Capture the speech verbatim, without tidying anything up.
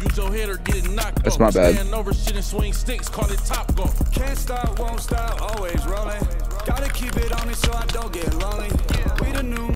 Use your head or get it knocked That's off. my bad. Stand over shit and swing sticks, call it top golf. Can't stop, won't stop, always rolling. Gotta keep it on me so I don't get lonely. We the new